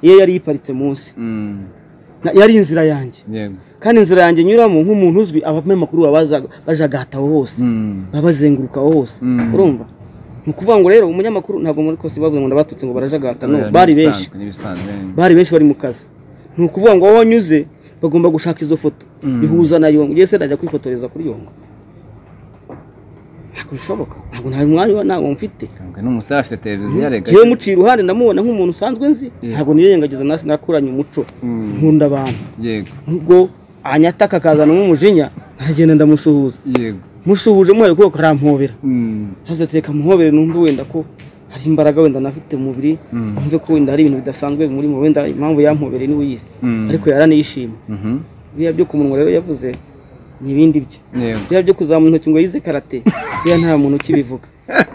niyo yari yiparitse munsi yari inzira yanjye kandi inzira yanjye nyuramo nk'umuntu uzwi abanyamakuru bajagataho hose babazengurukaho hose urumva ni ukuvuga ngo rero umunyamakuru ntabwo muri kose bavuga ngo ndabatutse ngo barajagata no bari benshi bari mu kazi ni ukuvuga ngo aho wanyuze bagomba gushaka izo foto ihuza na Yongo yese ndajya kwifotoreza kuri Yongo ntabwo bishoboka ntabwo nta mwanya ntabwo mfite n'umusitari afite televiziyo yarega yewe muciye iruhande ndamubona nk'umuntu usanzwe nzi ntabwo nirengagiza nakuranye umuco nkunda abantu yego ubwo anyataka akazana nk'umujinya aragenda ndamusuhuza yego musuhuje muhaye ko karampobera haze teka muhobere numve wenda ko hari imbaraga wenda nafite mu mubiri numve ko wenda hari ibintu bidasanzwe muri mu wenda impamvu yampobere ni uyise ariko yaranishima biriya byo ku munwa rero yavuze n'ibindi bye biriya byo kuzamura intoki ngo yize karate biriya nta muntu ukibivuga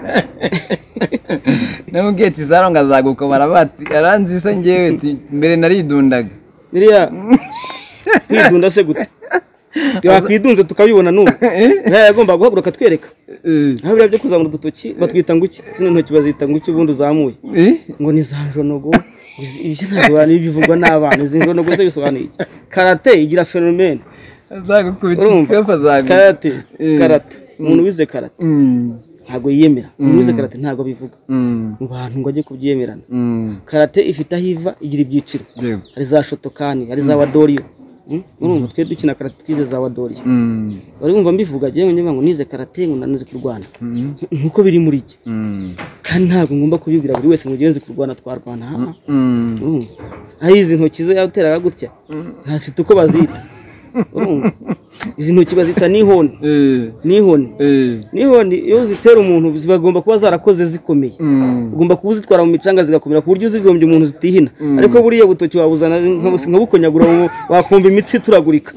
namubwiye ati zaronga zaguka barabati aranzise ngewe mbere naridundaga biriya kwidunda se gute yakwidunze tukabibona n'ubu yagomba guhaguruka twereka aho biriya byo kuzamura udutoki batwita ngo iki zino ntoki bazita ngo iki ubundi uzamuye ngo ni za njonogo ibyo ntabwo bivugwa n'abana izi njonogo ze bisobanuye iki karate igira fenomene karate umuntu wize karate ntabwo yiyemera umuntu wize karate ntabwo bivuga mu bantu ngo ajye kubyemerana karate ifite aho iva igira ibyiciro hari za shotokani hari za wadoriyo urumva twe dukina karate twize za wadoriyo bari bumva mbivuga agiye ngo nize karate ngo nanize kurwana nkuko biri muri iki kandi ntabwo ngomba kubibwira buri wese ngo ugenze kurwana twarwana aho izi ntoki ze yateraga gutya ntafite uko bazita izi ntoki bazita nihoni iyo zitera umuntu zibagomba kuba zarakoze zikomeye ugomba kuba uzitwara mu micanga zigakomera ku buryo uzijombye umuntu zitihina ariko buriya butoki wabuzana nka bukonyagura wakumva imitsi turagurika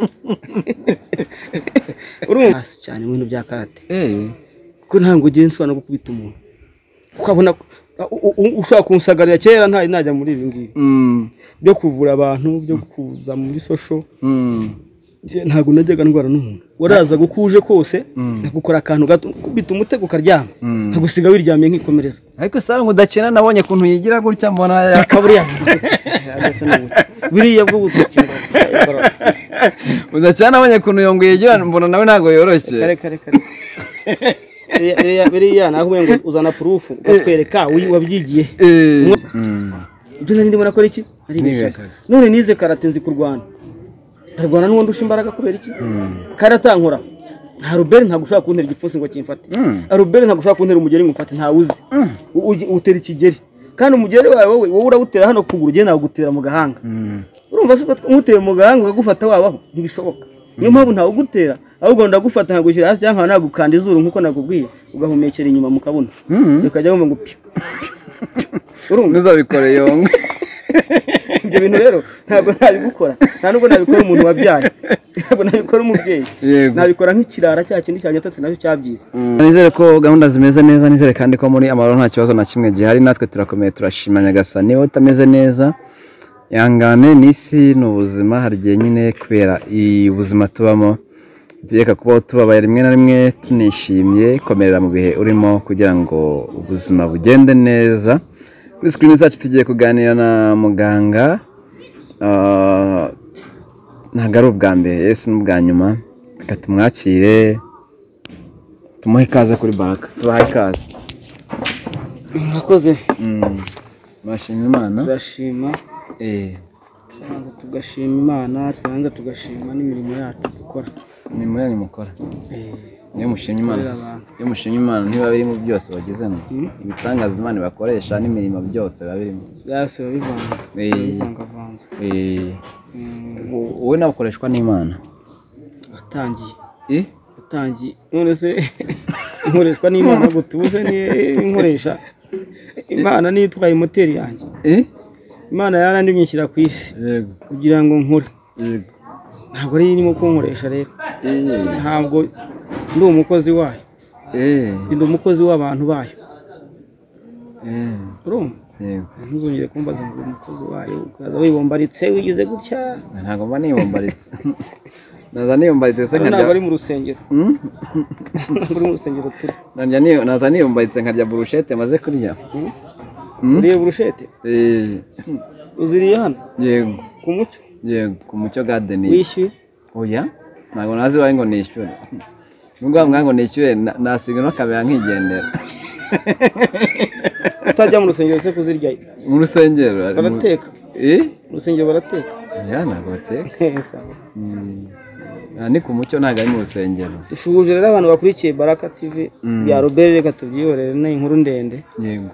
urumva cyane mu bintu bya karate kuko ntabwo ugiye nshobora no gukubita umuntu ukabona ushaka kunsagarira kera najya muri ibi ngibi byo kuvura abantu byo kuza muri social ntabwo najyaga ndwara n'umuntu waraza gukuje kose gukora akantu gato kubita umutego karyama ntagusiga wiryamiye nkikomereza ariko sara ngudakina nabonye kuntu yigira gutya mbona yakaburiya biriya bwo butoki udakina nabonye kuntu Yongo yigira mbona nawe ntago yoroshye kare biriya naho ngo uzana proof ukatwereka wabyigiye ibyo nari ndimo nakora iki ari bishaka none nize karate nzi kurwana ntarwana n'uwo ndusha imbaraga kubera iki karatankora nta rubere ntabwo ushobora kuntera igipfunsi ngo kimfate rubere ntabwo ushobora kuntera umugeri ngo mfate ntawuzi utera ikigeri kandi umugeri wawe wowe urawutera hano kuguru ugenda nawugutera mu gahanga urumva se ko umutera mu gahanga ukagufata wabaho ntibishoboka niyo mpamvu ntawugutera ahubwo ndagufata nkagushyira hasi cyangwa nagukanda izuru nk'uko nakubwiye ugahumekera inyuma mu kabuno ukajya wumva ngo pyo urumva ntuzabikore Yongo ibyo bintu rero ntabwo nabigukora nta nubwo nabikora umuntu wabyaye ntabwo nabikora umubyeyi nabikora nk'ikirara cya kindi cyanyatatse nacyo cyabyize nizere ko gahunda zimeze neza nizere kandi ko muri amahoro nta kibazo na kimwe gihari natwe turakomeye turashima Nyagasani niba utameze neza yangane n'isi ni ubuzima hari igihe nyine kubera ubuzima tubamo tugeka kubaho tubabaye rimwe na rimwe tunishimye komerera mu bihe urimo kugira ngo ubuzima bugende neza kuri screen zacu tugiye kuganira na muganga ntabwo ari ubwa mbere Yesu n'ubwa nyuma reka tumwakire tumuhe ikaze kuri Baraka tubahe ikaze mwakoze bashima Imana turashima tugashima Imana tubanza tugashima n'imirimo yacu dukora imirimo yanyu mukora iyo mushimye Imana ntiba birimo byose bagezemo ibitangaza Imana bakoresha n'imirimo byose biba birimo byose bivangavanze wowe nabukoreshwa n'Imana atangiye none se inkoreshwa n'Imana gutuje inkoresha Imana nitwaye moteri yanjye Imana yarandimye nshyira ku isi kugira ngo nkore ntabwo ari irimo kunkoresha rero ntabwo ndi umukozi wayo ndi umukozi w'abantu bayo urumva ntuzongere kumbaza ngo umukozi wayo ukaza wibombaritse wigize gutya ntabwo mba nibombaritse naza niyombaritse se ntabwo ari mu rusengero ntabwo ari mu rusengero turi naza niyombaritse nkarya burushete maze kurya ureba urushete uziriye hano yego ku mucyo ku mucyo garden wishyuye oya ntabwo nazi baye ngo nishyure nubwo bamwe ngo nishyure nasiga no kabera nkigendera utajya mu rusengero se kuzirya mu rusengero barateka mu rusengero barateka ya ntabwo bateka ni ku mucyo ntabwo ari mu rusengero dushuje rero abantu bakurikiye Baraka TV ya Robert reka tubyihorere ni inkuru ndende yego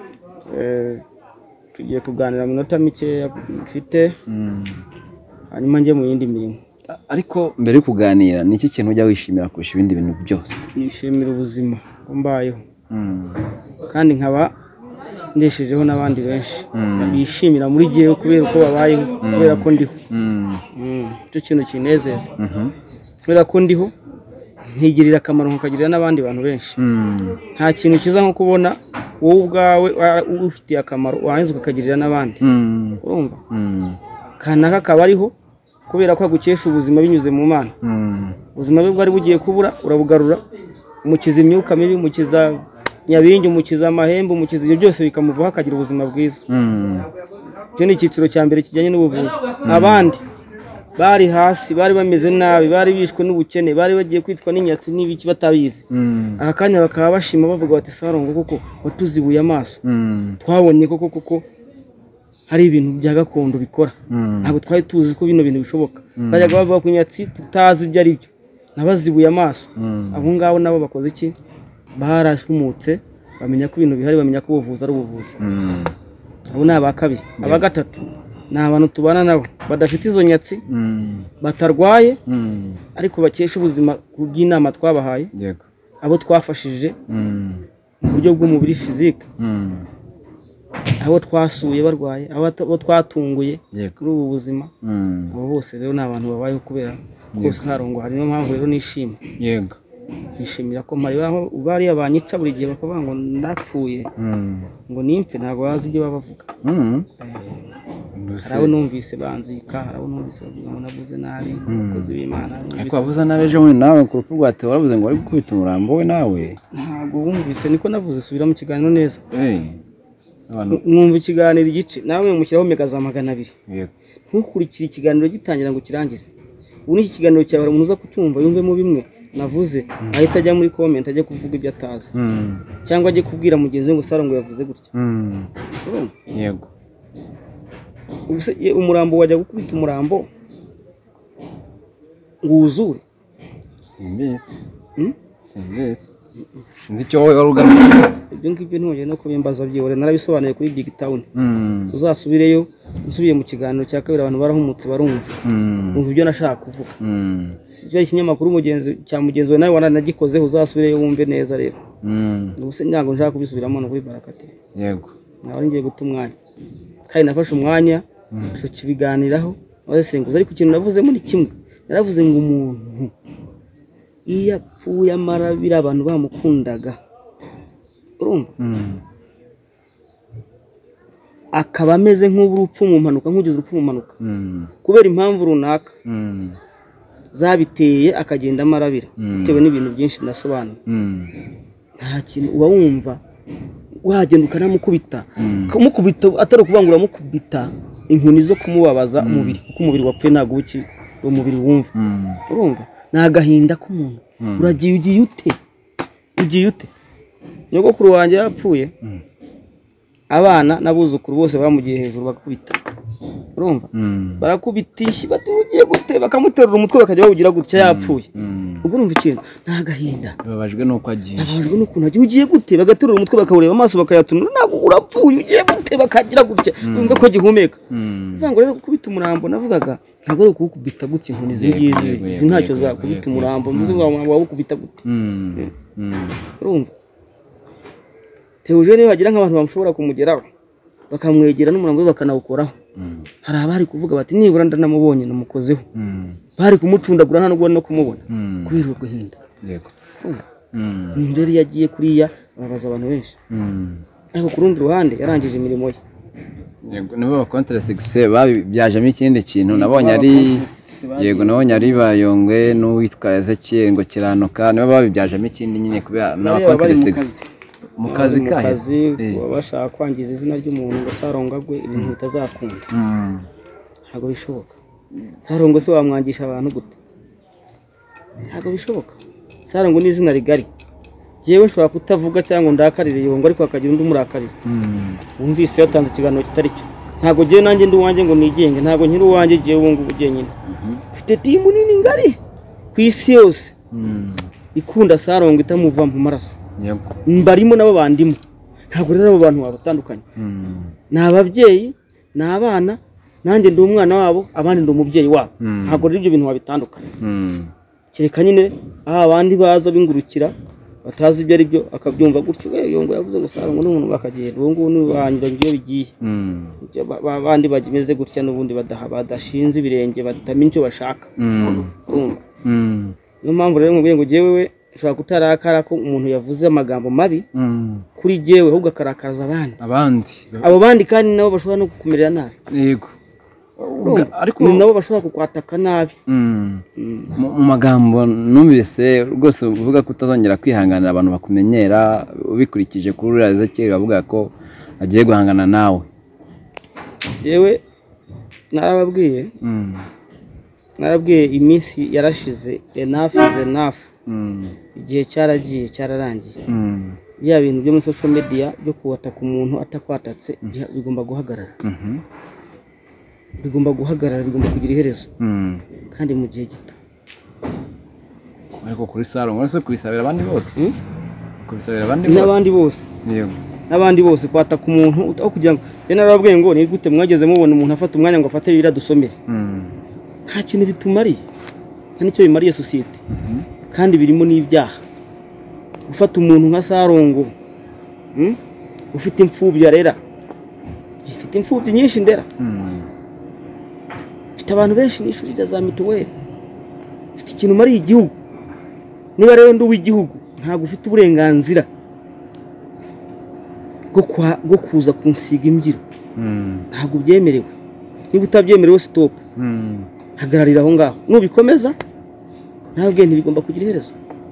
tugiye kuganira minota mike mfite hanyuma njye mu yindi mirimo ariko mbere yo kuganira ni iki kintu ujya wishimira kurusha ibindi bintu byose? Nishimira ubuzima mbayeho kandi nkaba ndeshejeho n'abandi benshi bishimira muri gihe kubera uko babayeho kubera ko ndiho icyo kintu kinezeza kubera ko ndiho nkigirira akamaro nkakagirira n'abandi bantu benshi nta kintu kiza nko kubona wowe ubwawe ufitiye akamaro warangiza ukakagirira n'abandi urumva kanaka akaba ariho kubera ko agukesha ubuzima binyuze mu Mana ubuzima bwe bwari bugiye kubura urabugarura umukiza imyuka mibi umukiza nyabingi umukiza amahembe umukiza ibyo byose bikamuvaho akagira ubuzima bwiza icyo ni icyiciro cya mbere kijyanye n'ubuvuzi abandi bari hasi bari bameze nabi bari bishwe n'ubukene bari bagiye kwitwa n'inyatsi n'ibiki batabizi aka kanya bakaba bashima bavuga bati Sarongo koko watuzibuye amaso twabonye koko hari ibintu bya gakondo bikora ntabwo twari tuzi ko bino bintu bishoboka bajyaga bavuga ku nyatsi tutazi ibyo ari byo nabazibuye amaso abo ngabo nabo bakoze iki barashumutse bamenya ko ibintu bihari bamenya ko ubuvuzi ari ubuvuzi abo ni aba kabiri aba gatatu ni abantu tubana nabo badafite izo nyatsi batarwaye ariko bakesha ubuzima ku bw'inama twabahaye abo twafashije mu buryo bw'umubiri fizike abo twasuye barwaye abo twatunguye kuri ubu buzima abo bose rero ni abantu babayeho kubera ko Sarongo hari niyo mpamvu rero nishima yego nishimira ko mari bari abanyica buri gihe bakavuga ngo ndapfuye ngo nimfe ntabwo bazi ibyo bavuga harabo numvise banzika harabo numvise bavuga ngo navuze nabi abakozi b'Imana ariko wavuze nabi ejo bundi nawe ku rupfu rwa Theo waravuze ngo wari gukubita umurambo we nawe ntabwo wumvise niko navuze subira mu kiganiro neza mwumva ikiganiro igice nawe mushyiraho mega za 200 ntukurikire ikiganiro gitangira ngo kirangize ubu ni iki kiganiro cyawe umuntu uza kucyumva yumvemo bimwe navuze ahita ajya muri comment ajya kuvuga ibyo atazi cyangwa ajye kubwira mugenzi we ngo Sarongo yavuze gutya yego ubuse umurambo wajya gukubita umurambo nguzure simbizi nzi icyo wowe wari ugamije ibyo ngibyo ntongeye no kubimbaza byihore narabisobanuye kuri Big Town uzasubireyo usubiye mu kiganiro cya kabiri abantu barahumutse barumva umva ibyo nashaka kuvuga cyo ikinyamakuru mugenzi we nawe wananagikozeho uzasubireyo wumve neza rero ubuse nyango nshaka kubisubiramo no kuri Baraka TV yego nawe ngiye guta umwanya kandi nafashe umwanya cyo kibiganiraho wasenguza ariko ikintu navuze muri kimwe naravuze ngo umuntu iyo apfuye amarabira abantu bamukundaga urumva akaba ameze nk'urupfu mu mpanuka nk'ugize urupfu mu mpanuka kubera impamvu runaka zabiteye akagenda amarabira bitewe n'ibintu byinshi ndasobanura nta kintu uba wumva wagenda ukanamukubita atari ukubangura mukubita inkoni zo kumubabaza umubiri kuko umubiri wapfuye ntabwo uki umubiri wumva urumva ni agahinda k'umuntu ugiye ute nyogokuru wanjye yapfuye abana n'abuzukuru bose bamugiye hejuru bakubita urumva barakubitisha bati ugiye gute bakamuterura umutwe bakajya bawugira gutya yapfuye ubwo urumva ikintu nta gahinda babajwe nuko agiye babajwe n'ukuntu agiye ugiye gute bagaterura umutwe bakawureba amaso bakayatunura ntabwo urapfuye ugiye gute bakagira gutya wumva ko gihumeka uvuga ngo rero gukubita umurambo navugaga ntabwo ari ukubita gutya inkoni izi ntacyo zakubita umurambo mvuze ngo wawukubita gute urumva Theogene bagira nk'abantu bamushobora kumugeraho bakamwegera n'umurambo we bakanawukoraho hari abari kuvuga bati nibura ndanamubonye namukozeho bari kumucundagura nta nubwo no kumubona kubera uguhinda yego ni rero yagiye kuriya babaza abantu benshi ariko ku rundi ruhande yarangije imirimo ye yego nibo ba contre succès babyajemo ikindi kintu nabonye ari yego nabonye ari Bayongwe n'uwitwa Ezekiel ngo kiranuka nibo babibyajemo ikindi nyine kubera n'aba contre succès mu kazi baba bashaka kwangiza izina ry'umuntu ngo Sarongo agwe ibintu bitazakunda ntabwo bishoboka. Sarongo se wamwangisha abantu gute? Ntabwo bishoboka. Sarongo ni izina rigari, jewe nshobora kutavuga cyangwa ndakarire yongo ariko akagira undi murakarira. Wumvise yatanze ikiganiro kitari cyo. Ntabwo jewe nanjye ndi uwanjye ngo nigenge, ntabwo nkiri uwanjye jewe ubu ngubu jenyine. Mfite timu nini ngari ku isi yose ikunda Sarongo itamuva mu maraso. Mbarimo nabo bandimo. Ntabwo rero abo bantu babatandukanye. Ni ababyeyi, ni abana, nanjye ndi umwana wabo, abandi ndi umubyeyi wabo. Ntabwo rero ibyo bintu wabitandukanye. Kereka nyine abandi baza bingurukira batazi ibyo ari byo akabyumva gutyo, yongo yavuze ngo Sarongo n'umuntu bakagenda uwo nguwo n'ubanyura ibyo bigiye. Abandi bagimeze gutya n'ubundi badashinze ibirenge batamenya icyo bashaka. Niyo mpamvu rero ngo jewe ushobora kutarakara ko umuntu yavuze amagambo mabi kuri jewe ahubwo akarakaza abandi. Abo bandi kandi nabo bashobora no kukumerera nabi. Yego. Ariko nabo bashobora kukwataka nabi. Mu magambo numvise rwose uvuga ko utazongera kwihanganira abantu bakumenyera ubikurikije kuri Ezekiel bavuga ko agiye guhangana nawe. Yewe narababwiye iminsi yarashize, enough is enough. Igihe cyaragiye cyararangiye. Bya bintu byo muri social media byo kuwataka umuntu atakwatatse bigomba guhagarara. Bigomba guhagarara, bigomba kugira iherezo kandi mu gihe gito. Ariko kuri Sarongo uretse kubisabira abandi bose, n'abandi bose kwataka umuntu aho kugira ngo narababwiye ngo ni gute mwageze mubona umuntu afata umwanya ngo afate ibira dusomere. Nta kintu bitumariye, nta nicyo bimariye societe. Kandi birimo n'ibyaha. Gufata umuntu nka Sarongo ufite imfubyi arera, ufite imfubyi nyinshi ndera, ufite abantu benshi n'ishuri za mituweli, ufite ikintu mariye igihugu. Niba rero ndi uw'igihugu ntabwo ufite uburenganzira bwo kuza kunsiga imbyiro. Ntabwo byemerewe. Niba utabyemerewe stop, hagararira aho ngaho. Nubikomeza ntabwo ntibigomba kugira iherezo.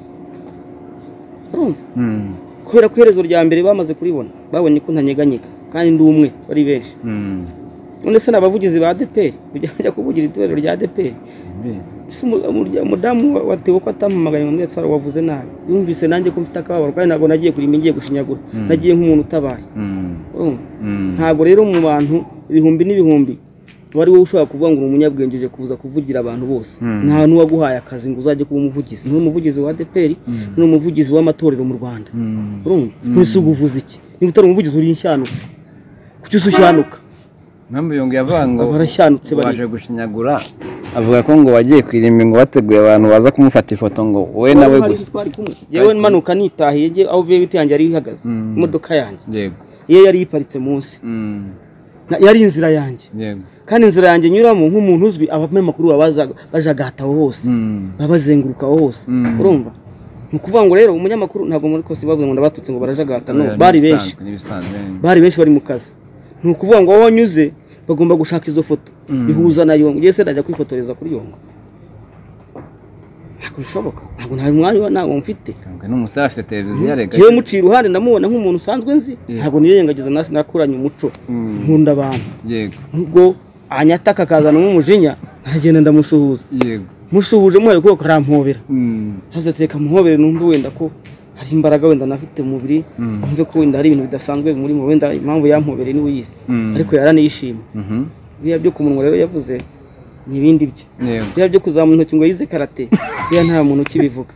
Kubera ko iherezo rya mbere bamaze kuribona, babonye ko ntanyeganyega kandi ndi umwe bari benshi. None se n'abavugizi ba ADPR kujya kuvugira itorero rya ADPR. Umudamu watewe ko atampamagaye mu mwese wavuze nabi. Yumvise nanjye ko mfite akababaro kandi ntabwo nagiye kurima ngiye gushinyagura. Nagiye nk'umuntu utabaye. Ntabwo rero mu bantu ibihumbi n'ibihumbi wari wowe ushobora kuvuga ngo umunyabwenge uje kuza kuvugira abantu bose. Nta n'uwaguhaye akazi ngo uzajye kuba umuvugizi. Ni umuvugizi wa ADPR, ni umuvugizi w'amatorero mu Rwanda. Ntuse ubuvuzi iki? Niba utari umuvugizi uri inshanutse. Kuki ushanuka? Mpamvu yongo yavuga ngo barashanutse baje gushinyagura, avuga ko ngo wagiye kwirimba ngo bateguye abantu baza kumufata ifoto ngo we nawe gusa. Yewe manuka nitahiye aho uvuye biti yanjye ari ihagaze imodoka yanjye. Yego. Iyo yari iparitse munsi. Yari inzira yanjye. Yego. Kandi inzira yanjye nyuramo nk'umuntu uzwi abamakuru bajagata hose. Babazenguruka hose. Urumva? Nukuvuga ngo rero umunyamakuru ntabwo muri kose bavuga ngo ndabatutse ngo barajagata, no bari benshi. Bari benshi bari mu kazi. Nukuvuga ngo aho nyuze bagomba gushaka izo foto bihuza na Yongo. Yese najya kwifotoreza kuri Yongo. Ntabwo bishoboka. Ntabwo nta mwanya ntabwo mfite. Ntabwo n'umustar afite televiziyo yarega. Yewe muciye iruhande ndamubona nk'umuntu usanzwe nzi. Ntabwo nirengagiza nakuranye umuco. Nkunda abantu. Yego. Nubwo anyataka kazana nk'umujinya aragenda ndamusuhuza. Yego. Musuhuje muhaye ko karampobera. Haze teka muhobere numve wenda ko hari imbaraga wenda nafite mu mubiri, numve ko wenda hari ibintu bidasanzwe muri mu wenda impamvu yampobere ni uyise. Ariko yaranishima. Biya byo ku munwa rero yavuze ni ibindi bye. Biya byo kuzamu ntoki ngo yize karate. Biya nta muntu kibivuga.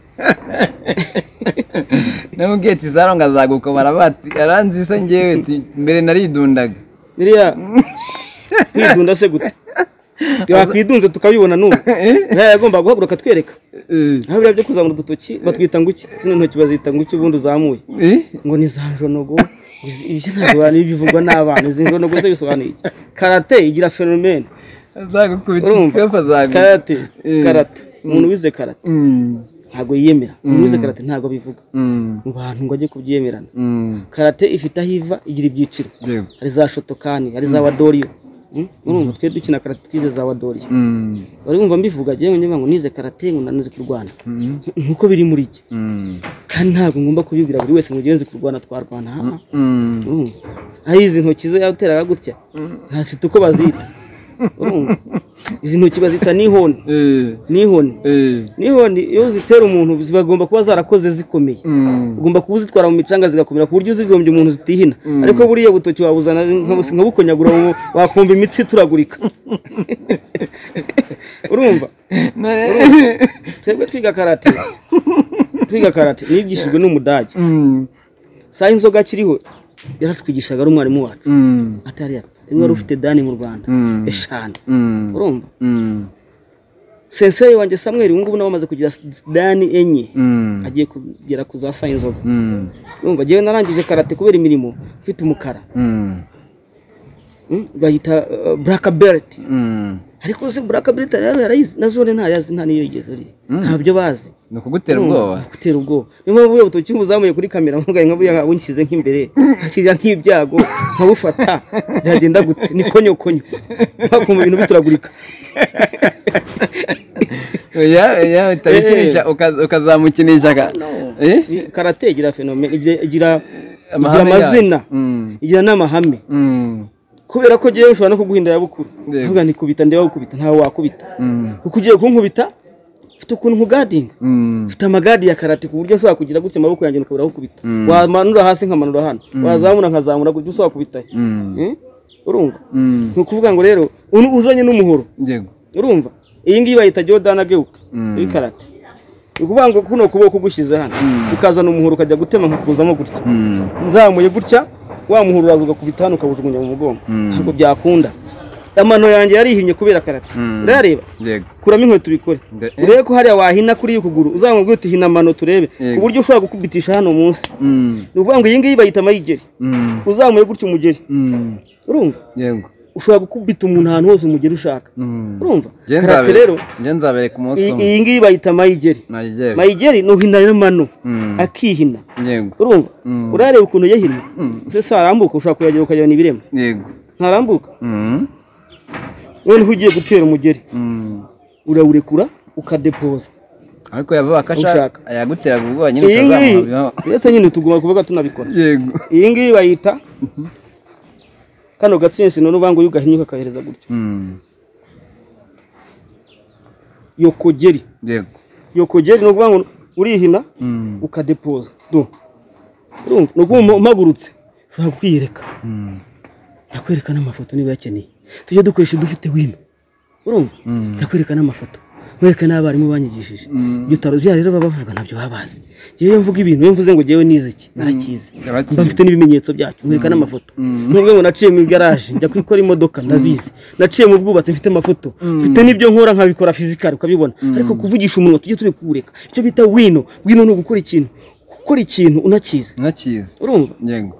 Namubwiye ati Sarongo azaguka barabati aranzise ngewe mbere naridundaga. Biriya kwidunda se gute? Twakwidunze tukabibona n'ubu. Yagomba guhaguruka twereka. Aho biriya byo kuzamura udutoki batwita ngo iki? Zino ntoki bazita ngo iki ubundi uzamuye. Ngo ni za njonogo. Ibyo ntabwo bari bivugwa n'abana. Izi njonogo ze bisobanuye iki? Karate igira phenomene. Azagukubita karate. Umuntu wize karate ntabwo yiyemera. Umuntu wize karate ntabwo bivuga. Mu bantu ngo ajye kubyemerana. Karate ifite ahiva igira ibyiciro. Hari za Shotokani, hari za Wadoriyo. urumva twe dukina karate twize za wadori bari bumva mbivuga jewe njye ngo nize karate ngo nanize kurwana nkuko biri muri iki kandi ntabwo ngomba kubibwira buri wese ngo ngenze kurwana twarwana ahize intoki ze yateraga gutya ntafite uko bazita urumva izi ntoki bazita nihoni iyo zitera umuntu zibagomba kuba zarakoze zikomeye ugomba kubuzitwara mu micanga zigakomera ku buryo uzijombye umuntu zitihina ariko buriya butoki wabuzana nkabukonyagura wakumva imitsi turagurika urumva twebwe twiga karate nigishijwe n'umudage saa inzoga kiriho yaratwigishaga ari umwarimu wacu atari wari ufite dani mu Rwanda eshanu urumva sensei wanjye Samuel ngubu nawe amaze kugira dani enye agiye kugera kuza saa inzoga urumva jewe narangije karate kubera imirimo mfite umukara bayita black belt ariko se black belt rero yarayizi na zone ntayazi nta niyo yigeze ari ntabyo bazi no kugutera ubwoba niyo mpamvu ubuye butoki buzamuye kuri kamera nkabuya bunshyize nk'imbere hakijya nk'ibyago nkabufata byagenda gute ni konyokonyo bakumva ibintu bituragurika ya utabikinisha ukazamukinisha karate igira fenomene igira amazina igira n'amahame kubera ko jewe ushobora no kuguhinda ya bukuru uvuga ni kubita ndeba gukubita ntawe wakubita kuko ugiye kunkubita ufite ukuntu nkugadinga ufite amagadi ya karate ku buryo ushobora kugira gutya amaboko yanjye ukabura gukubita wamanura hasi nkamanura hano wazamura nkazamura gutya ushobora kubita urumva ni ukuvuga ngo rero uzanye n'umuhoro urumva iyi ngiyi bayita Jordan ageuka iri karate ni ukuvuga ngo kuno kuboko gushize hano ukazana umuhoro ukajya gutema nkakuzamo gutya nzamuye gutya wa muhuru uraza ugakubita hano ukabujugunya mu mugongo ntabwo byakunda amano yanjye yarihinnye kubera karate urareba kuramo inkweto ubikore urebe ko hariya wahina kuri y'ukuguru uzamubwira uti hina amano turebe ku buryo ushobora gukubitisha hano munsi ni ukuvuga ngo iyi ngiyi bayita amayigeri uzamuye gutya umugeri urumva ushobora gukubita umuntu ahantu hose umugeri ushaka urumva karate rero iyi ngiyi bayita mayigeri no hina n'amano akihina urumva urareba ukuntu yahina se arambuka ushobora kuyagera ukajyana ibirema ntarambuka noneho ugiye gutera umugeri urawurekura ukadepoza ariko yavuga akashaka ayagutera ubwoba nyine ukazamuha ndetse nyine tuguma kuvuga tunabikora iyi ngiyi bayita kano gatsinsi none ubango yugahinyuka kahereza gutya yokogeri yokogeri no kubango urihina ukadepoza do urumva no kumagurutse ushaka kwiyereka ndakwereka n'amafoto niba yakeneye tujye dukoresha dufite wino urumva ndakwereka n'amafoto mwereka n'abarimu banyigishije bitaro bya rero babavuga nabyo babazi yewe mvuga ibintu iyo mvuze ngo jewe nize iki narakize mba mfite n'ibimenyetso byacyo mwereka n'amafoto nubwo ngo naciye mu garage njya kwikora imodoka ndabizi naciye mu bwubatsi mfite amafoto mfite n'ibyo nkora nkabikora physical ukabibona ariko kuvugisha umunwa tujye turi kureka icyo bita wino no gukora ikintu unakize urumva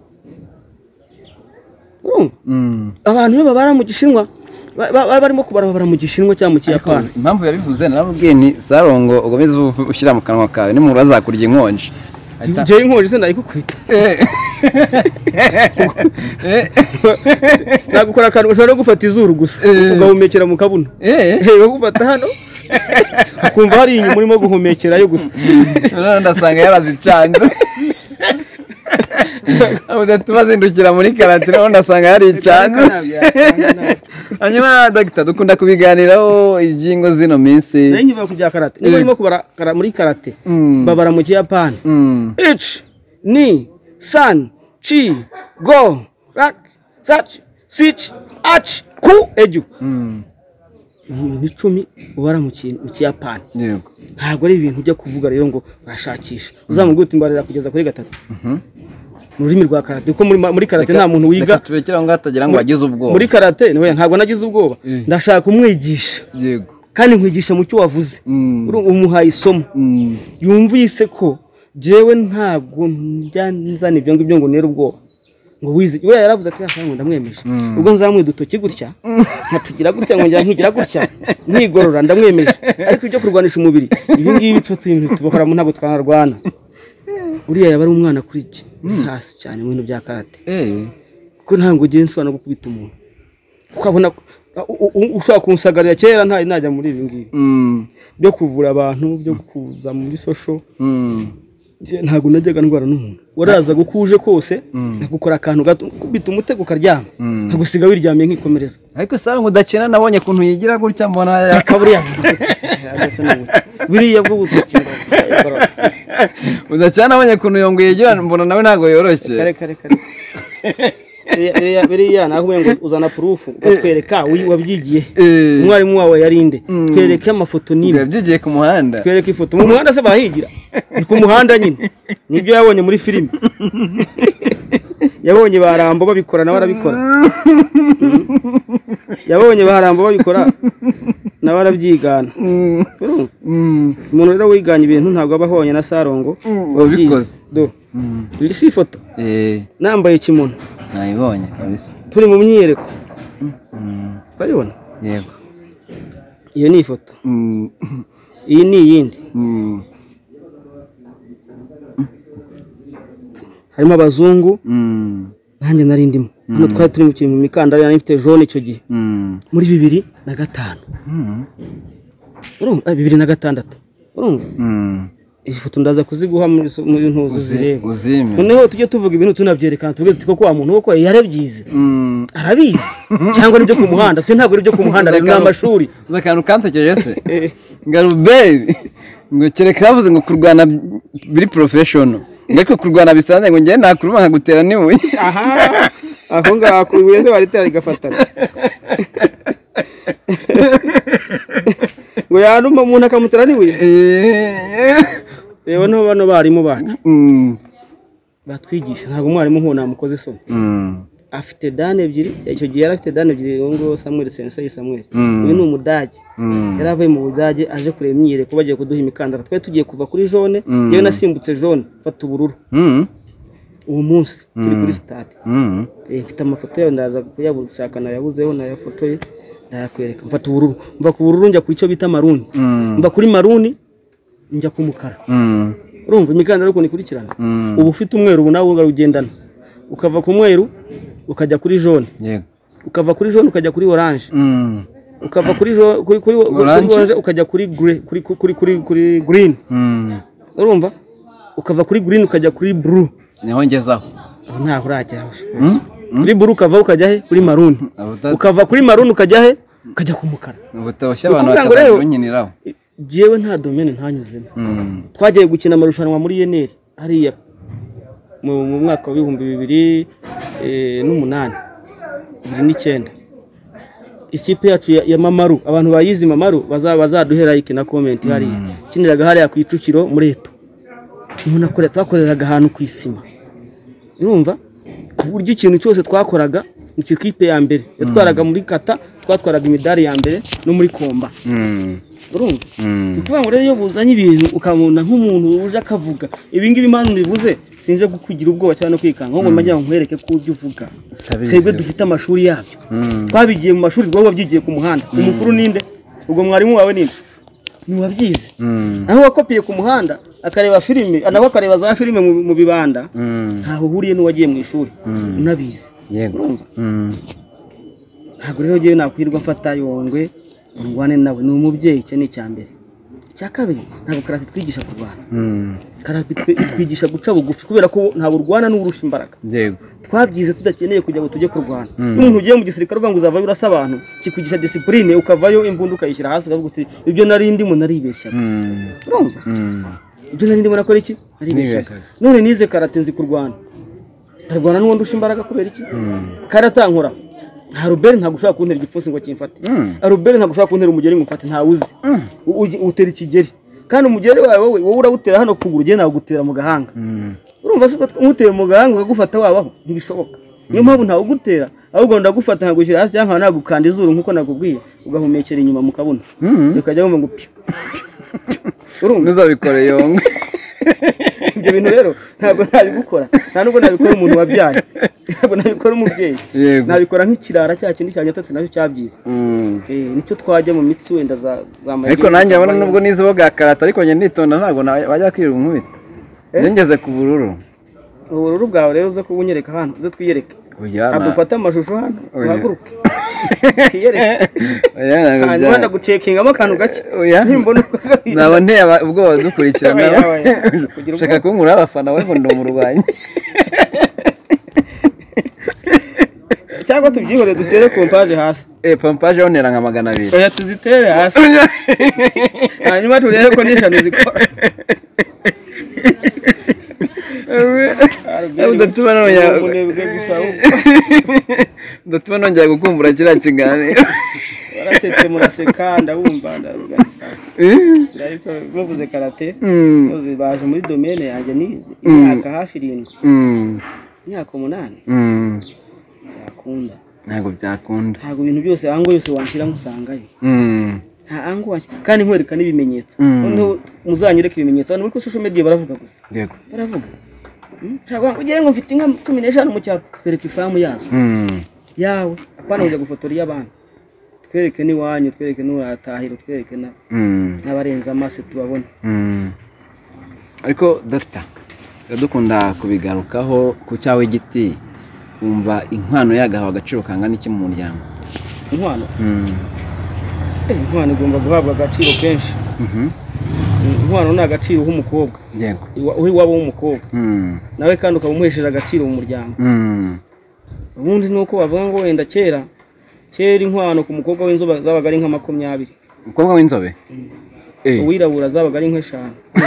abantu babara mu gishinwa barimo kubarabara mu gishinwa cyangwa mu Kiyapani impamvu yabivuze narabubwiye ni Sarongo ugomeze ushyira mu kanwa kawe ni mu bazakurya inkonje je inkonje se ndayikukubita nagukora kantu ushobora gufata izuru gusa ugahumekera mu kabuno gufata hano ukumva hari inyuma urimo guhumekerayo gusa ndasanga yarazicanze tubazindukira muri karate naho ndasanga hari icana hanyuma dogita dukunda kubiganiraho ibyingo zino minsi nari nkivuga ku bya karate niba urimo kubara muri karate babara mu Kiyapani ichi ni san chi go rak sach sich ach ku eju ni 10 ubara mu Kiyapani ntabwo ari ibintu ujya kuvuga rero ngo urashakisha uzamubwira uti mbarira kugeza kuri 3 mu rurimi rwa karate kuko muri karate nta muntu wiga tubekera ngo atagira ngo agize ubwoba muri karate ntabwo nagize ubwoba ndashaka kumwigisha kandi nkwigisha mu cyo wavuze umuhaye isomo yumvise ko jewe ntabwo njyanzana ibyo ngibyo ngo nera ubwoba ngo wize we yaravuze ati yashaka ngo ndamwemeje ubwo nzamuye dutoki gutya nkatugira gutya ngo njya nkigira gutya ntigorora ndamwemeje ariko ibyo kurwanisha umubiri ibi ngibi tubakora mu ntabwo twanarwana uriya yaba ari umwana kuri hasi cyane mu bintu bya karate kuko ntabwo ugiye nshobora no gukubita umuntu ukabona ushaka kunsagarira kera najya muri ibi ngibi byo kuvura abantu byo kuza muri social ntabwo najyaga ndwara n'umuntu waraza gukuje kose nkagukora akantu gato kubita umutego ukaryama nkagusiga wiryamiye nkikomereza ariko sara mudakina nabonye kuntu yigira gutya mbona yakaburiya biriya bwo gutukira mudakina nabonye kuntu yongo yigira mbona nawe ntago yoroshye kare biriya nakubuye ngo uzana proof ukatwereka wabyigiye umwarimu wawe yarinde twereke amafoto nini yabyigiye ku muhanda twereke ifoto mu muhanda se bahigira ni ku muhanda nyine nibyo yabonye muri filime yabonye barambo babikora nawe arabikora yabonye barambo babikora nawe arabyigana umuntu rero wiganye ibintu ntabwo aba ahonye na Sarongo wabikoze do iri si ifoto nambaye ikimono nayibonye kabisa turi mu myiyereko urabibona yego iyo ni ifoto iyi ni iyindi harimo abazungu nanjye nari ndimo hano twari turi mu kintu mu mikandara yari ifite jaune icyo gihe muri 2005 urumva 2006 urumva iyi foto ndaza kuziguha muri ntuzu zireba noneho tujye tuvuga ibintu tunabyerekana tuvuge tuko kwa muntu uko yarebyize arabizi cyangwa nibyo ku muhanda twe ntabwo nibyo ku muhanda rero n'amashuri zakantu kantekereje se ngaruberi ngo kereka bavuze ngo kurwana biri professional ngeko kurwana bisanzwe ngo ngiye nakuruma nkagutera niwe aha aho ngako wese baritera igafatana ngo yanuma umuntu akamutera niwe reba no bano barimo bacu batwigisha ntabwo umwarimu nko namukoze isoni afite dane ebyiri icyo gihe yari afite dane ebyiri ngo Samuel Sensei Samuel uyu ni umudage yari avuye mu Budage aje kureba imyireko bagiye kuduha imikandara twe tugiye kuva kuri jaune yewe nasimbutse jaune fata ubururu uwo munsi turi kuri stade mfite amafoto yayo ndaza kuyabushaka nayabuzeho nayafotoye ndayakwereka mfata ubururu mva ku bururu njya ku icyo bita maruni mva kuri maruni njya ku mukara urumva imikandara uko nikurikirana ubu ufite umweru ubu nawe ugendana ukava ku mweru ukajya kuri jaune ukava kuri jaune ukajya kuri orange ukava kuri orange ukajya kuri green urumva ukava kuri green ukajya kuri blue niho ngezaho ntaho urajyaho kuri blue ukava ukajya he kuri maroon ukava kuri maroon ukajya he ukajya ku mukara ubutashya abantu bakabarunyiniraho jewe nta domaine ntanyuzemo twagiye gukina amarushanwa muri Yeneri hariya mu mwaka wa 2008 2009 ikipe yacu ya Mamaru abantu bayizi Mamaru bazaduhera like na comment hari kiniraga hariya ku Icukiro muri Eto umuntu akora twakoreraga ahantu ku isima urumva ku buryo ikintu cyose twakoraga ikipe ya mbere yatwaraga muri kata twatwaraga imidari ya mbere no muri komba urumva kuvuga ngo rero iyo buzanye ibintu ukamuna nk'umuntu uje akavuga ibi ngibi impano bivuze sinje gukugira ubwoba cyane no kwikanga ngo majya nkwereke ko ujye uvuga twebwe dufite amashuri yabyo twabigiye mu mashuri rwo wabyigiye ku muhanda umukuru ninde ubwo mwarimu wawe ninde ni wabyize aho wakopiye ku muhanda akareba filime anaho akareba za filime mu bibanda ntaho uhuriye n'uwagiye mu ishuri unabizi yego ntabwo rero ngiye nakwirwa mfata yongwe ngwane nawe ni umubyeyi cyo ni cyambere cya kabiri ntabwo karate twigisha kurwana karate twigisha guca bugufi kubera ko ntabwo urwana n'urusha imbaraga yego twabyize tudakeneye kujya ngo tujye kurwana n'umuntu ugiye mu gisirikare uvuga ngo uzava urasa abantu kikwigisha discipline ukavayo imbunda ukayishyira hasi ukavuga uti ibyo nari ndimo naribeshya urumva ibyo nari ndimo nakora iki naribeshya none nize karate nzi kurwana ndarwana n'uwo ndusha imbaraga kubera iki karate ankora Haruberi ntabwo ushaka kuntera igipfunsi ngo kimfate Haruberi ntabwo ushaka kuntera umugeri ngo mfate ntawuzi utera ikigeri kandi umugeri wawe wowe urawutera hano kuguru ugiye nawe gutera mu gahanga urumva se ko umutera mu gahanga ukagufata wabaho ntibishoboka niyo mpamvu ntawe ugutera ahubwo ndagufata nkagushyira hasi cyangwa nagukanda izuru nkuko nakubwiye ugahumekera inyuma mu kabuno ukajya wumva ngo urumva uzabikora yongo ibyo bintu rero ntabwo nabigukora nta nubwo nabikora umuntu wabyaye ntabwo nabikora umubyeyi nabikora nk'ikirara cya kindi cya nyatatsi nacyo cyabyize nicyo twajya mu mitsi wenda za magenge ariko nanjye abona nubwo nizo bwa karate ariko njye nditonda ntabwo bajya kwirira unkubita ngeze ku bururu bwawe rero uze kubunyereka hano uze twiyereke adufate amashusho hano uhaguruke hanyuma ndagucekingamo akantu gake nimbona naba nteye ubwoba dukurikirana ushaka kunkura abafana we ngo ndi umurwanyi cyangwa tubyihore dutere pompaje hasi pompaje onera nka 200 oya tuzitere hasi hanyuma turebe ko n'eshanu zikora ndatuma nongera gukumbura kiriya kiganiro warasetse muraseka ndabumva ariko bavuze karate baje muri domaine yanjye nize imyaka hafi 7 imyaka 8 yakunda ntabwo byakunda ntabwo ibintu byose ango yose wanshyira musangayo nta ango wanshyira kandi nkwereka n'ibimenyetso noneho muzanyereka ibimenyetso hano muri social media baravuga gusa yego baravuga cyangwa ugiye ngo mfite inka 15 mu cyaro twereka ifamu yazo yawe apana ujya gufotora y'abantu twereke ni wanyu twereke n'uratahira twereke na n'abarenza amaso tubabona ariko doctor dukunda kubigarukaho ku cyawe giti umva inkwano yagahawe agaciro kangana iki mu muryango inkwano inkwano igomba guhabwa agaciro kenshi inkwano ni agaciro h'umukobwa yego uri wabo w'umukobwa nawe kandi ukabumuhesheje agaciro mu muryango ubundi nuko bavuga ngo wenda kera inkwano ku mukobwa w'inzobe zabaga ari nka 20 umukobwa w'inzobe uwirabura zabaga ari nka 5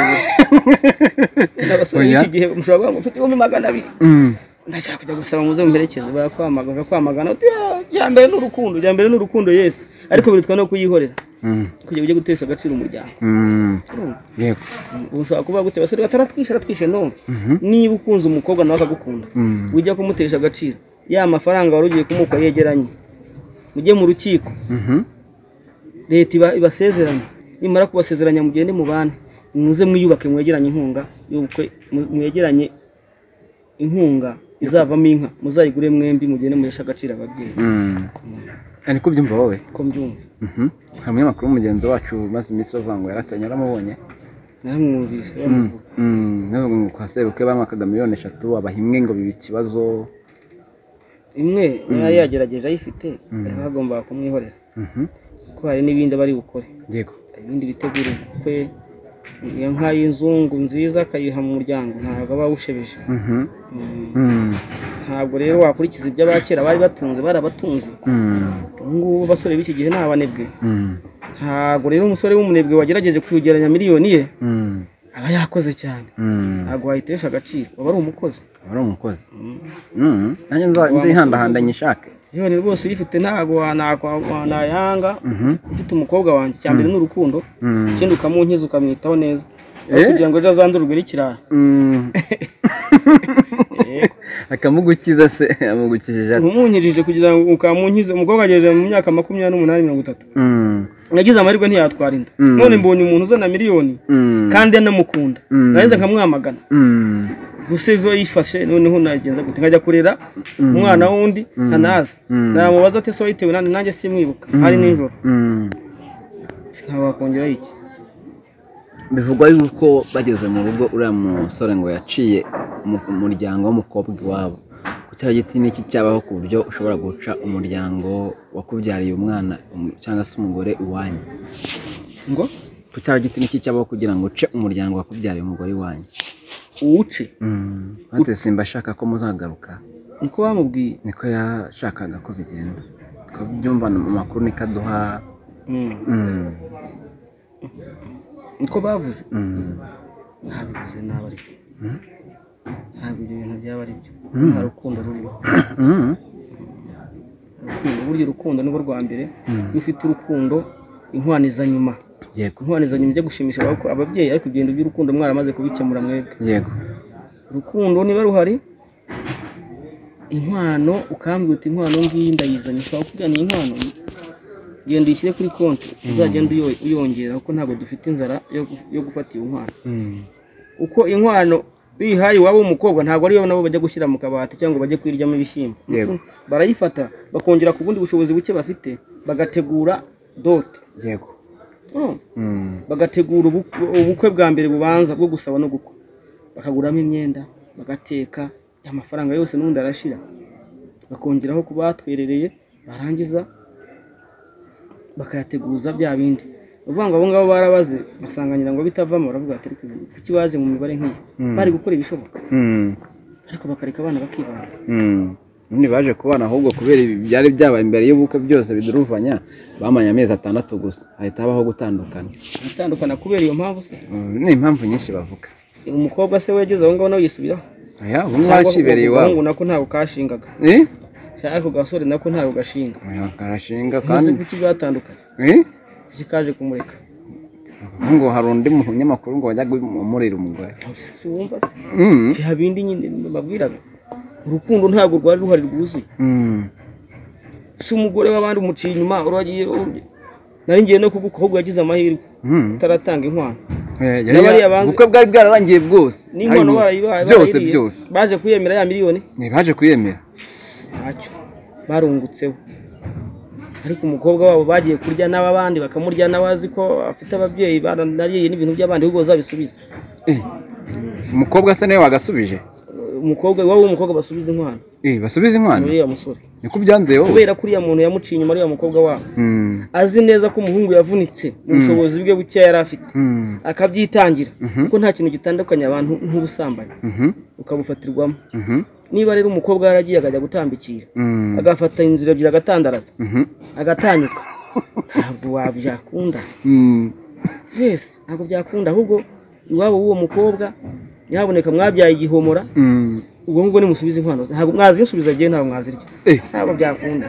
n'abasore iki gihe mushobora ngo ufite 200 ndashaka kujya gusaba muze mperekeze bakwamagana cyambere n'urukundo Yesu ariko biritwa no kuyihorera kujya ujye gutesha agaciro umuryango yego ushobora kuba gute basore bataratwishe no niba ukunze umukobwa nawe akagukunda ujya kumutesha agaciro ya mafaranga wari ugiye kumuka yegeranye mujye mu rukiko leta ibasezeranya nimara kubasezeranya mugende mu bane muze mwiyubake mwegeranye inkunga y'ubukwe mwegeranye inkunga izavamo inka muzayigure mwembi mugende muhesha agaciro ababyeyi ariko byumva wowe ko mbyumva hamwe makuru mugenzi wacu maze iminsi bavuga ngo yarasanye aramubonye namwumvise navuga ngo kwaseruke bamakaga 3,000,000 abahimwe ngo bibi kibazo imwe yari yagerageje ayifite bagomba kumwihorera ko hari n'ibindi bari gukore yego ibindi bitegura kwe iyo nka y'inzungu nziza akayiha mu muryango ntabwo aba awushebeje ntabwo rero wakurikiza ibyo abakera bari batunze barabatunze ngubu basore b'iki gihe ntabanebwe ntabwo rero umusore w'umunebwe wagerageje kwigeranya miliyoni ye aba yakoze cyane ntabwo wayitesha agaciro aba ari umukozi nanjye nzihandahanda nyishake yewe rwose uyifite ntabwo wanayanga ufite umukobwa wanjye cyambere n'urukundo ikindi ukamunkiza ukamwitaho neza kugira ngo ejo azandurwe n'ikirara akamugukiza se amugukije umunkirije kugira ngo ukamunkize umukobwa agejeje mu myaka 28-30 yagize amahirwe ntiyatwara inda none mbonye umuntu uzana miliyoni kandi anamukunda nahise nkamwamagana gusa ejo yifashe noneho nagenza gute nkajya kurera umwana wundi ntanazi namubaza ati so yitewe nanjye simwibuka hari nijoro sinabakongera iki bivugwa yuko bageze mu rugo uriya musore ngo yaciye umuryango w'umukobwa iwabo ku cyaha giti n'iki cyabaho ku buryo ushobora guca umuryango wakubyariye umwana cyangwa se umugore iwanyu ngo ku cyaha giti n'iki cyabaho kugira ngo uce umuryango wakubyariye umugore iwanyu uwuce hate simba ashaka ko muzagaruka niko bamubwiye niko yashakaga ko bigenda ko byumva mu makuru nikaduha niko bavuze ntabivuze naba ari ntabwo ibyo bintu byaba ari byo nta rukundo rurimo burya urukundo nibwo rwa mbere iyo ufite urukundo inkwaniza nyuma yego inkwaniza nyuma ijya gushimisha ababyeyi ariko ibyo by'urukundo mwaramaze kubikemura mwebwe yego urukundo niba ruhari inkwano ukambwira uti inkwano ngiyi ndayizanye ushobora kuvuga ni inkwano genda uyishyire kuri konti uzagenda uyongera kuko ntabwo dufite inzara yo gufata iyo nkwano uko inkwano bihaye iwabo w'umukobwa ntabwo ariyo nabo bajya gushyira mu kabati cyangwa bajya kwiryamo ibishyimbo barayifata bakongera ku bundi bushobozi buke bafite bagategura dote yego bagategura ubukwe bwa mbere bubanza bwo gusaba no gukwa bakaguramo imyenda bagateka amafaranga yose n'undi arashira bakongeraho kuba batwerereye barangiza bakayateguza bya bindi uvuga ngo abo ngabo barabaze basanganira ngo bitavamo baravuga ati ariko kuki waje mu mibare nk'iyi bari gukora ibishoboka ariko bakareka abana bakibana none baje kubana ahubwo kubera byari byabaye imbere y'ubukwe byose biduruvanya bamanya amezi 6 gusa ahita habaho gutandukana kubera iyo mpamvu se ni impamvu nyinshi bavuga umukobwa se wegeze aho ngaho nawe yisubiraho aya ubu mwarakibereye iwabo ngo nako ntago kashingaga cyako gasore nako ntago gashinga karashinga kandi kuki batandukanye kuki kaje kumureka ngo hari undi munyamakuru ngo wajya kumurira umugore wumva se habindi nyine babwiraga urukundo ntago rwari ruhari rwuzuye si umugore w'abandi umuciye inyuma uragiye nari ngiye no kuguko yagize amahirwe taratanga inkwano ubukwe bwari bwararangiye bwose n'inkwano barayibaye byose baje kuyemera ya miliyoni baje kuyemera ntacyo barungutseho ariko umukobwa wabo bagiye kurya n'abandi bakamurya n'abazi ko afite ababyeyi baranariye n'ibintu by'abandi ubwo zabisubiza umukobwa se nawe wagasubije umukobwa wabo umukobwa basubiza inkwano basubiza inkwano uriya musore niko byanzeho kubera ko uriya muntu yamuciye inyuma ariya mukobwa wabo azi neza ko umuhungu yavunitse mu bushobozi bwe buke yari afite akabyitangira kuko nta kintu gitandukanye abantu nk'ubusambanyi ukabufatirwamo niba rero umukobwa yaragiye akajya gutambikira agafata inzira ebyiri agatandaraza agatanyuka ntabwo wabyakunda wese ntabwo byakunda ahubwo iwabo w'uwo mukobwa yaboneka mwabyaye igihomora ubwo ngubwo nimusubiza inkwano ntabwo mwazisubiza agiye ntabwo mwazirya ntabwo byakunda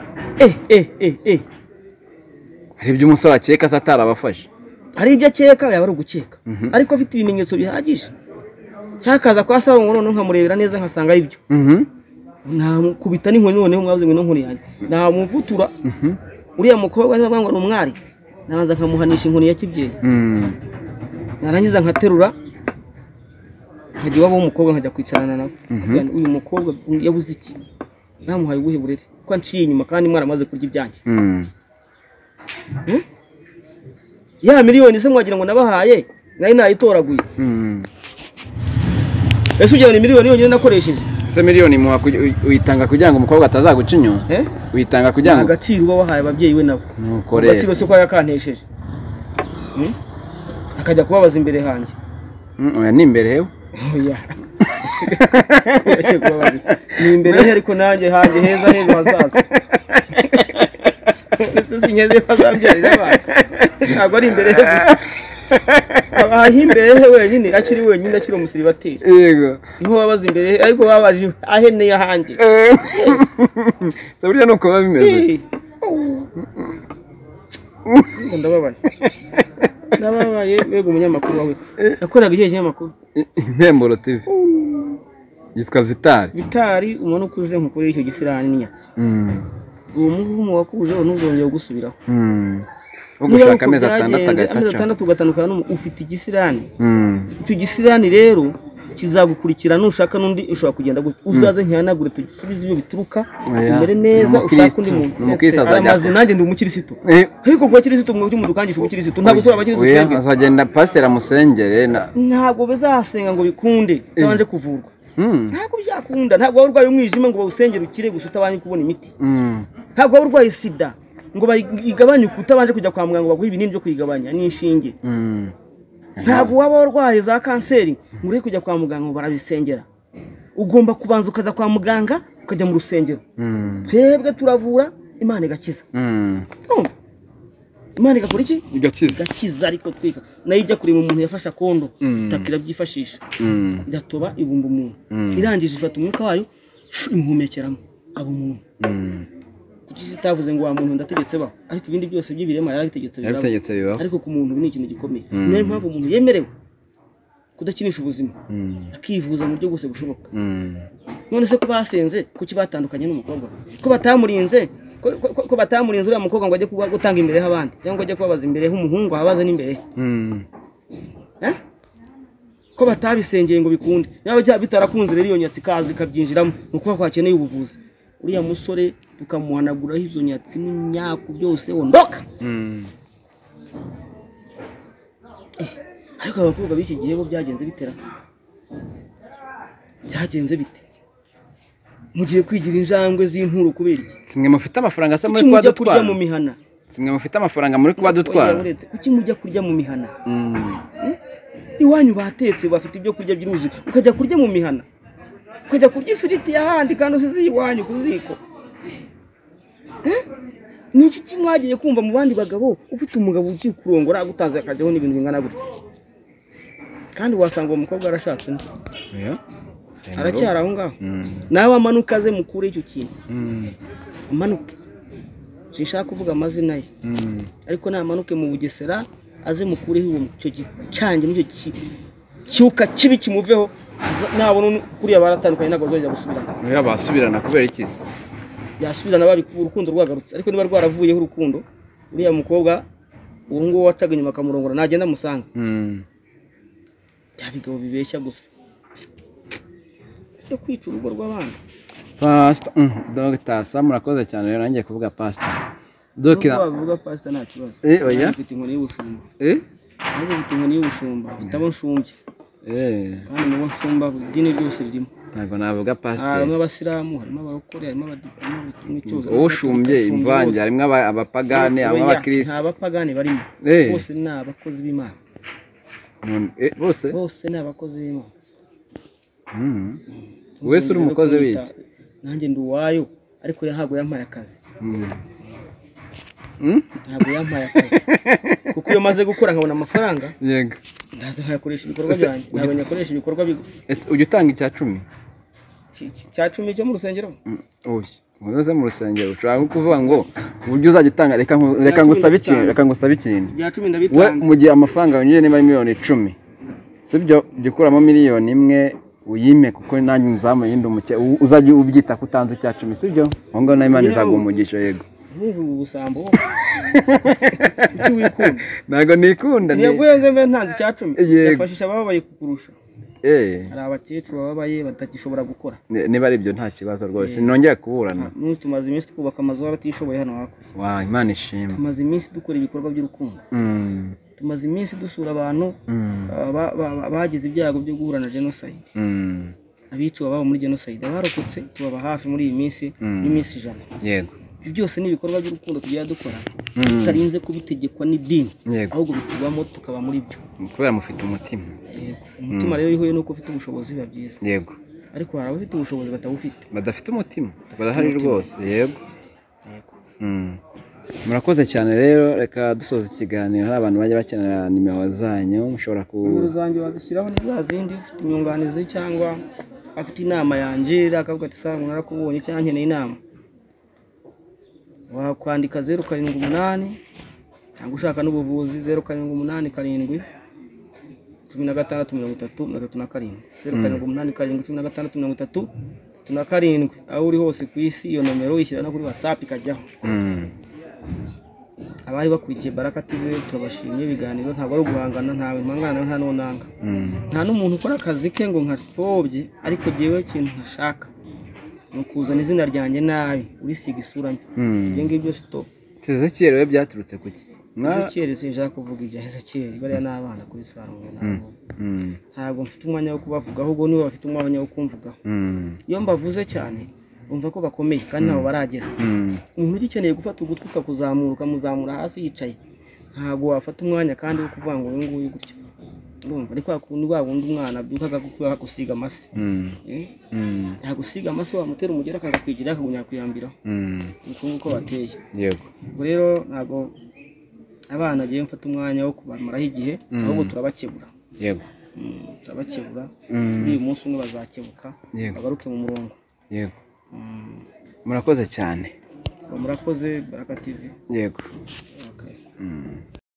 hari ibyo umusore akeka se atarabafashe hari ibyo akeka yaba ari ugukeka ariko afite ibimenyetso bihagije cyakaza kwa sawa ngo noneho nkamurebera neza nkasanga ari byo ntamukubita n'inkoni noneho mwabuze ngo n'inkoni yanjye namuvutura uriya mukobwa azavuga ngo ni umwari nabanza nkamuhanisha inkoni ya kibyeyi narangiza nkaterura nkajya iwabo w'umukobwa nkajya kwicarana nawe uyu mukobwa yabuze iki namuhaye ubuhe burere ko anciye inyuma kandi mwaramaze kurya ibyanjye ya miliyoni se mwagira ngo nabahaye nari nayitoraguye ese ugira ni miliyoni yonyine nakoresheje se miliyoni uyitanga kugira ngo umukobwa atazaguca inyuma uyitanga kugira ngo agaciro uba wahaye ababyeyi we nabo agaciro se ko yakantesheje akajya kubabaza imbere hanjye oya ni imbere hewe oya ni imbere he ariko nanjye hanjye heza heza hazaza ese sinyeze ko azabyarira abantu ntabwo ari imbere he abaha imbere he wenyine akiri wenyine akiri umusiribateri yego niho babaza imbere he ariko babaje aheneye hanjye se burya nuko biba bimeze ndababaye wego umunyamakuru wawe yakoraga igihe kinyamakuru Impemburo TV yitwa Vitali umuntu ukuze nkukuri icyo gisirani n'inyatsi uwo muvumo wakuje n'uzongera gusubiraho ugushaka amezi 6 ugatandukana ufite igisirani icyo gisirani rero kizagukurikira nushaka n'undi ushobora kugenda uzaze ntiyanagure tusubize ibyo bituruka imbere neza ushaka undi muntu amazi nanjye ndi umukirisitu ariko kuba kirisitu mu cy'umuntu kangisha umukirisitu ntabwo turi abakirisitu azagenda pasteur amusengere ntabwo bizasenga ngo bikunde tabanje kuvurwa ntabwo byakunda ntabwo urwaye umwijima ngo bawusengere ukire gusa utabanye kubona imiti ntabwo urwaye sida ngo bayigabanye utabanje kujya kwa muganga baguha ibinini byo kuyigabanya n'inshinge ntabwo waba warwaye za kanseri muri kujya kwa muganga ngo barabisengera ugomba kubanza ukaza kwa muganga ukajya mu rusengero twebwe turavura Imana igakiza Imana igakora iki igakiza ariko twika nayo ijya kureba umuntu yafasha kondo takira byifashisha idatoba ibumba umuntu irangije ifata umwuka wayo imuhumekeramo abo umuntu kuki sitavuze ngo wa muntu ndategetse baho ariko ibindi byose by'ibirema yarabitegetse bibaho ariko ku muntu ni ikintu gikomeye niyo mpamvu umuntu yemerewe kudakinisha ubuzima akivuza mu buryo bwose bushoboka none se ko basenze kuki batandukanye n'umukobwa ko batamurinze ko batamurinze uriya mukobwa ngo ajye gutanga imbere y'abandi cyangwa ajye kubabaza imbere h'umuhungu ababaza n'imbere ko batabisengeye ngo bikunde yaba cyaba bitarakunze rero iyo nyatsi kazi kabyinjiramo nuko kwakeneye ubuvuzi uriya musore tukamuhanaguraho izo nyatsi n'imyaku byose wondoka ariko abakobwa b'iki gihe bo byagenze bitera byagenze bite mugiye kwigira injangwe z'inturo kubera iki simwe mufite amafaranga asa muri kwa dutwara mu mihana simwe mufite amafaranga muri kuba dutwara kuki mujya kurya mu mihana iwanyu batetse bafite ibyo kurya byuzuye ukajya kurya mu mihana ukajya kurya ifiriti y'ahandi kandi usize iwanyu ku ziko ni iki kimwagiye kumva mu bandi bagabo ufite umugabo ugiye kurongora agutanze akajyaho n'ibintu bingana gutya kandi wasanga uwo mukobwa arashatse aracyari aho ngaho nawe amanuka aze mukure icyo kintu amanuke sinshaka kuvuga amazina ye ariko namanuke mu Bugesera aze mukureho icyo gicange n'icyo cyuka kibi kimuveho nabona kuriya baratandukanye ntabwo bazongera gusubirana basubirana kubera iki yasubirana babikuba urukundo rwagarutse ariko niba rwaravuyeho urukundo uriya mukobwa uwo nguwo wacaga inyuma akamurongora nagenda amusanga bya bigabo bibeshya gusa cyo kwica urugo rw'abandi pastor Dr. Sam murakoze cyane rero nangiye kuvuga pastor bavuga pastor nta kibazo oya mfite inkoni y'ubushumba nanjye mfite inkoni y'ubushumba mfite abo nshumbye kandi mu nshumba idini ryose ririmo ntabwo navuga pastor harimo abasilamu harimo abarokore harimo abadivanti ushumbye imvange harimo abapagane abakristo nta bapagane barimo bose ni abakozi b'Imana bose ni abakozi b'Imana wese uri umukozi w'iki nanjye ndi uwayo ariko ntabwo yampaye akazi ntabwo yampaye akazi kuko iyo maze gukora nkabona amafaranga yego ndaza nkayakoresha ibikorwa byanjye ntabwo nyakoresha ibikorwa ujya utanga icya 10 cya 10 cyo mu rusengero muze mu rusengero ushaka kuvuga ngo uburyo uzajya utanga reka ngusabe ikintu bya 10 ndabitanga mu gihe amafaranga yongeye niba miliyoni 10 sibyo gikuramo miliyoni 1 uyime kuko nanjye nzamu yindi umuke uzajya ubyita kutanze cya 10 sibyo aho ngaho na Imana izagumugisha yego ubusambo icyo wikunda ntago nikunda yego yenze mbe ntanze cya 10 yafashisha ababaye kukurusha hari abakecuru bababaye batagishobora gukora niba ari byo nta kibazo rwose nongera kuburana tumaze iminsi twubaka amazu y'abatishoboye hano hakurya Imana ishimwe tumaze iminsi dukora ibikorwa by'urukundo tumaze iminsi dusura abantu bagize ibyago byo guhura na genocide abiciwe babo muri genocide abarokotse tubaba hafi muri iyi minsi n'iminsi 100 yego ibyo byose ni ibikorwa by'urukundo tugiye dukora tutarinze kubitegekwa n'idini ahubwo bitubamo tukaba muri byo kubera mufite umutima umutima rero ihuye nuko ufite ubushobozi biba byiza yego ariko hari abafite ubushobozi batabufite badafite umutima barahari rwose yego murakoze cyane rero reka dusoza ikiganiro hari abantu bajya bakenera nimero zanyu mushobora nimero zanyu wazishyiraho n'izindi ufite inyunganizi cyangwa afite inama yanjye akavuga ati sanga narakubonye cyangwa nkeneye inama wakwandika 078 cyangwa ushaka n'ubuvuzi 078 7 16 078 aho uri hose ku isi iyo nomero uyishyira no kuri WhatsApp ikajyaho abari bakurikiye Baraka TV turabashimye ibiganiro ntabwo ari uguhangana ntawe mpangana nta nonanga nta n'umuntu ukora akazi ke ngo nkapfobye ariko jewe ikintu ntashaka nukuzana izina ryanjye nabi urisiga isura mbi ibyo ngibyo stop Ezekiel we byaturutse kuki Ezekiel sinshaka kuvuga ibya Ezekiel bariya n'abana kuri Sarongo ntabwo mfite umwanya wo kubavuga ahubwo nibo bafite umwanya wo kumvugaho iyo mbavuze cyane umva ko bakomeye kandi nabo baragera umuntu ugikeneye gufata ugutwi ukakuzamura muzamura hasi yicaye ntabwo wafata umwanya kandi wo kuvuga ngo uyu nguyu gutya urumva ariko akundi wabundi umwana byukaga gusiga amase yagusiga amase wamutera umugera akagakwigira akagunya kwiyambiraho uko nguko bateye yego rero ntabwo abana agiye mfata umwanya wo kubamaraho igihe ahubwo turabakebura yego turabakebura muri uyu munsi umwe bazakebuka bagaruke mu murongo yego murakoze cyane murakoze Baraka TV yego